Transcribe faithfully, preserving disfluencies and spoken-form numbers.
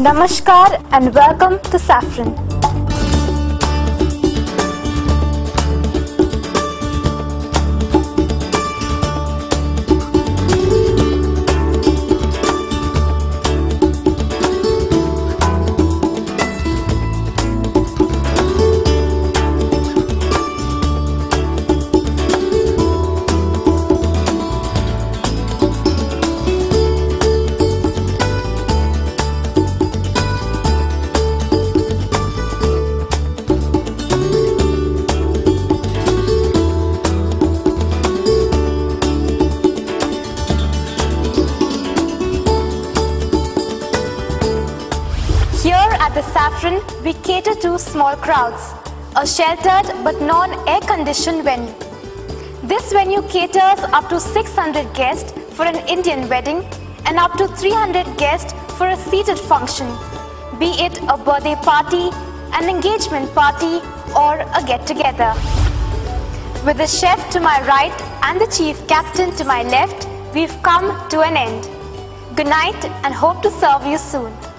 Namaskar and welcome to Saffron. At the Saffron, we cater to small crowds, a sheltered but non-air conditioned venue. This venue caters up to six hundred guests for an Indian wedding and up to three hundred guests for a seated function, be it a birthday party, an engagement party or a get-together. With the chef to my right and the chief captain to my left, we've come to an end. Good night and hope to serve you soon.